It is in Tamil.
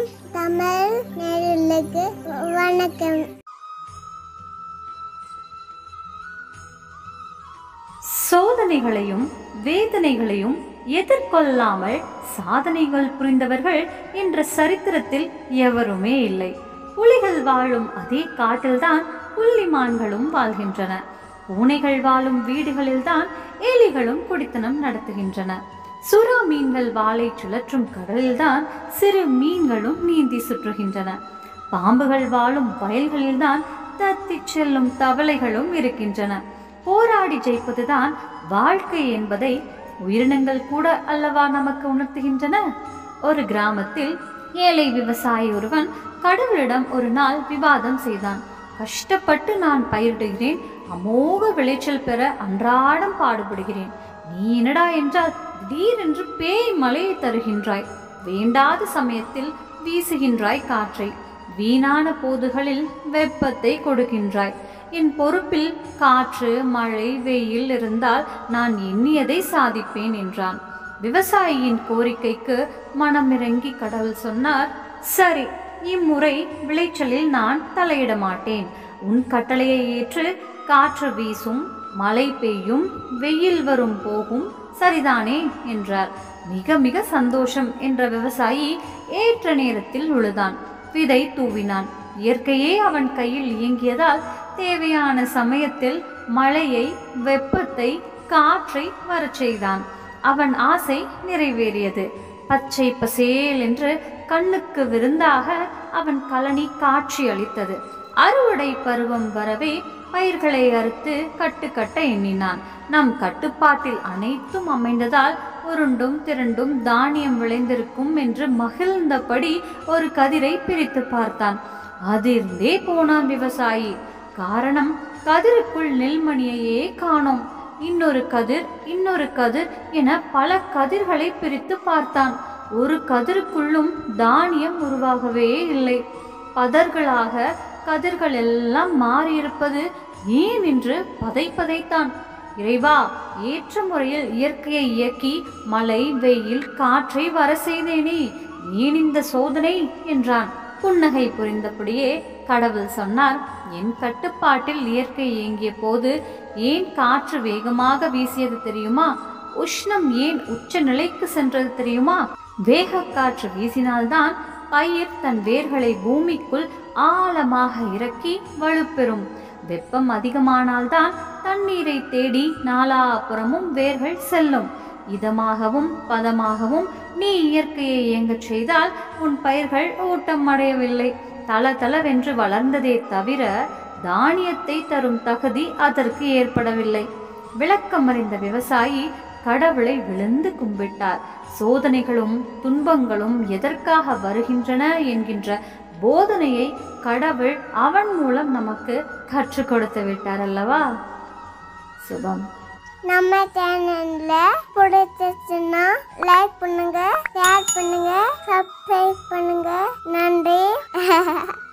எஃப்எம் தமிழ் நேயர்களுக்கு வணக்கம். சோதனைகளையும் வேதனைகளையும் எதிர்கொள்ளாமல் சாதனைகள் புரிந்தவர்கள் என்ற சரித்திரத்தில் எவருமே இல்லை. புலிகள் வாழும் அதே காட்டில்தான் புள்ளிமான்களும் வாழ்கின்றன. பூனைகள் வாழும் வீடுகளில்தான் எலிகளும் குடித்தனம் நடத்துகின்றன. சுறா மீன்கள் வாளை சுழற்றும் கடலில்தான் சிறு மீன்களும் நீந்தி சுற்றுகின்றன. பாம்புகள் வாழும் வயல்களில்தான் தத்தி செல்லும் தவளைகளும் இருக்கின்றன. போராடி ஜெயிப்பதுதான் வாழ்க்கை என்பதை உயிரினங்கள் கூட அல்லவா நமக்கு உணர்த்துகின்றன. ஒரு கிராமத்தில் ஏழை விவசாயி ஒருவன் கடவுளிடம் ஒரு நாள் விவாதம் செய்தான். கஷ்டப்பட்டு நான் பயிரிடுகிறேன், அமோக விளைச்சல் பெற அன்றாடம் பாடுபடுகிறேன். நீ என்னடா என்றால் திடீரென்று பேய் மழையை தருகின்றாய், வேண்டாத சமயத்தில் வீசுகின்றாய் காற்றை, வீணான போதுகளில் வெப்பத்தை கொடுக்கின்றாய். என் பொறுப்பில் காற்று மழை வெயில் இருந்தால் நான் எண்ணியதை சாதிப்பேன் என்றான். விவசாயியின் கோரிக்கைக்கு மனமிறங்கி கடவுள் சொன்னார், சரி, இம்முறை விளைச்சலில் நான் தலையிட மாட்டேன். உன் கட்டளையை ஏற்று காற்று வீசும், மழை பெய்யும், வெயில் வரும் போகும், சரிதானே என்றார். மிக மிக சந்தோஷம் என்ற விவசாயி ஏற்ற நேரத்தில் உழுதான், விதை தூவினான். இயற்கையே அவன் கையில் இயங்கியதால் தேவையான சமயத்தில் மழையை, வெப்பத்தை, காற்றை வரச் செய்தான். அவன் ஆசை நிறைவேறியது. பச்சை பசேல் என்று கண்ணுக்கு விருந்தாக அவன் கழனி காட்சி அளித்தது. அறுவடை பருவம் வரவே பயிர்களை அறுத்து கட்ட எண்ணினான். நம் கட்டுப்பாட்டில் அனைத்தும் அமைந்ததால் உருண்டும் திரண்டும் தானியம் விளைந்திருக்கும் என்று மகிழ்ந்தபடி ஒரு கதிரை பிரித்து பார்த்தான். அதிர்ந்தே போனான் விவசாயி. காரணம், கதிருக்குள் நெல்மணியையே காணோம். இன்னொரு கதிர், இன்னொரு கதிர் என பல கதிர்களை பிரித்து பார்த்தான். ஒரு கதிருக்குள்ளும் தானியம் உருவாகவே இல்லை. பதர்களாக கதிர்கள் எல்லாம் மாறியிருப்பது ஏன் என்று பதைத்தான். இறைவா, ஏற்ற முறையில் இயற்கையை இயக்கி மழை வெயில் காற்றை வர செய்தேனே, ஏன் இந்த சோதனை என்றான். புன்னகை புரிந்தபடியே கடவுள் சொன்னார், என் கட்டுப்பாட்டில் இயற்கை இயங்கிய போது ஏன் காற்று வேகமாக வீசியது தெரியுமா? உஷ்ணம் ஏன் உச்ச நிலைக்கு சென்றது தெரியுமா? வேக காற்று வீசினால்தான் பயிர் தன் வேர்களை பூமிக்குள் ஆழமாக இறக்கி வலுப்பெறும். வெப்பம் அதிகமானால்தான் தண்ணீரை தேடி நாலாபுறமும் வேர்கள் செல்லும். இதமாகவும் பதமாகவும் நீ இயற்கையை இயங்கச் செய்தால் உன் பயிர்கள் ஊட்டம் அடையவில்லை, தளதளவென்று வளர்ந்ததே தவிர தானியத்தை தரும் தகுதி அதற்கு ஏற்படவில்லை. விளக்கமறிந்த விவசாயி கடவுளை விழுந்து கும்பிட்டார். சோதனைகளும் துன்பங்களும் எதற்காக வருகின்றன என்கின்ற போதனையை கடவுள் அவன் மூலம் நமக்கு கற்றுக் கொடுத்து விட்டார் அல்லவா. சுபம். நம்ம சேனல்ல பிடிச்சிருச்சுன்னா லைக் பண்ணுங்க, ஷேர் பண்ணுங்க, சப்ஸ்கிரைப் பண்ணுங்க. நன்றி.